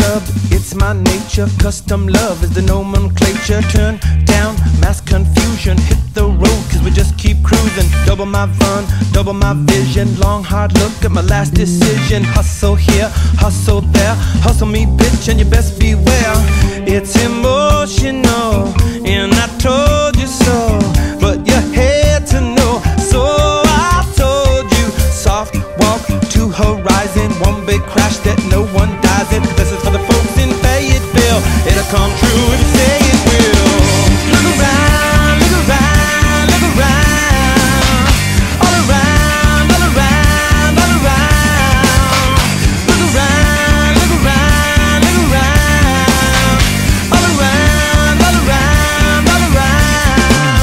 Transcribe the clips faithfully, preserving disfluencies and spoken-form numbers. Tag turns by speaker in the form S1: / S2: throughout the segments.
S1: club, it's my nature. Custom love is the nomenclature. Turn down mass confusion, hit the road cause we just keep cruising. Double my fun, double my vision. Long hard look at my last decision. Hustle here, hustle there, hustle me bitch and you best beware. It's emotional and I told you so, but you had to know, so I told you. Soft walk to horizon, one big crash that no one dies in. This is for the folks in Fayetteville. It'll come true if you say it will. Look around, look around, look around. All around, all around, all around. Look around, look around, look around. All around, all around, all around.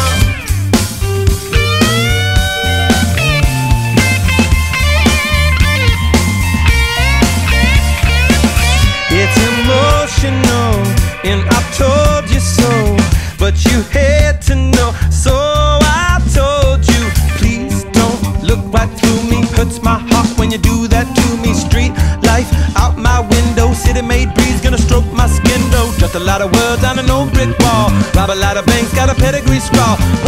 S1: It's emotional and I told you so, but you had to know, so I told you. Please don't look right through me, hurts my heart when you do that to me. Street life out my window, city made breeze gonna stroke my skin though. Just a lot of words on an old brick wall, rob a lot of banks, got a pedigree scrawl.